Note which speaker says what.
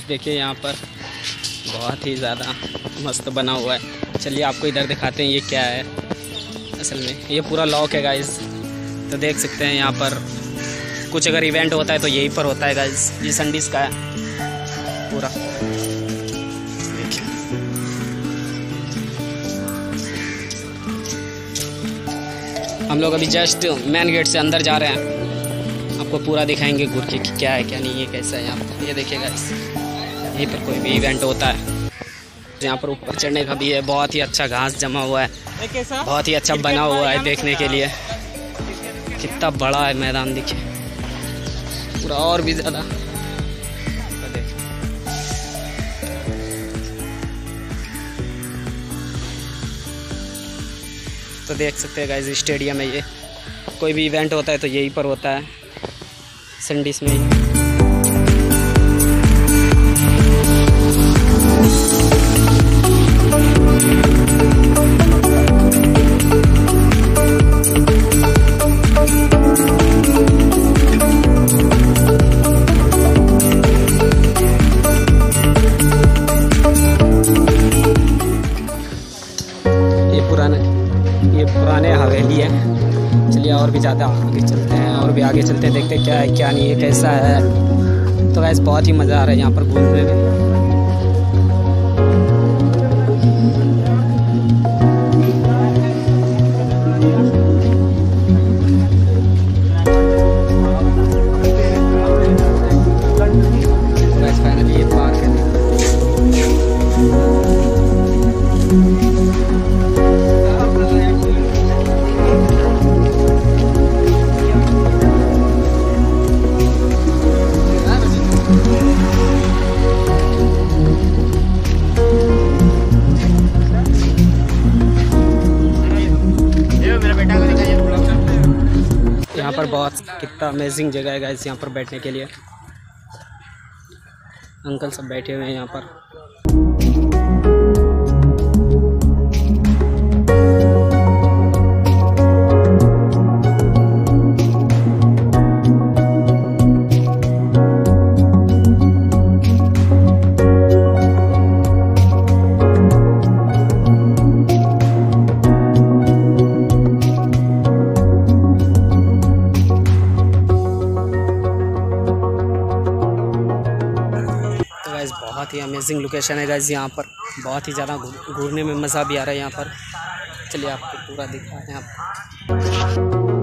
Speaker 1: देखिए यहाँ पर बहुत ही ज़्यादा मस्त बना हुआ है। चलिए आपको इधर दिखाते हैं ये क्या है। असल में ये पूरा लॉक है गाइस, तो देख सकते हैं यहाँ पर कुछ अगर इवेंट होता है तो यहीं पर होता है गाइस। ये संडीज का है पूरा, देखिए। हम लोग अभी जस्ट मेन गेट से अंदर जा रहे हैं, आपको पूरा दिखाएंगे घूर के कि क्या है क्या नहीं है कैसा है यहाँ पर। ये देखिए गाइस, यहीं पर कोई भी इवेंट होता है। यहाँ पर ऊपर चढ़ने का भी है, बहुत ही अच्छा घास जमा हुआ है, बहुत ही अच्छा बना हुआ है देखने के लिए। कितना बड़ा है मैदान देखिए पूरा, और भी ज़्यादा। तो देख सकते हैं गाइस, स्टेडियम है ये। कोई भी इवेंट होता है तो यहीं पर होता है, संडीज में ही। ये पुराने हवेली है। चलिए और भी ज़्यादा आगे चलते हैं, और भी आगे चलते हैं, देखते हैं क्या है क्या नहीं है कैसा है। तो वैसे बहुत ही मज़ा आ रहा है यहाँ पर घूमने में। फाइनली ये पार्क है। यहाँ पर बहुत कितना अमेजिंग जगह है गाइस यहाँ पर बैठने के लिए। अंकल सब बैठे हुए हैं यहाँ पर। बहुत ही अमेजिंग लोकेशन है गाइस यहाँ पर, बहुत ही ज़्यादा घूमने में मज़ा भी आ रहा है यहाँ पर। चलिए आपको पूरा दिखा रहे हैं आप।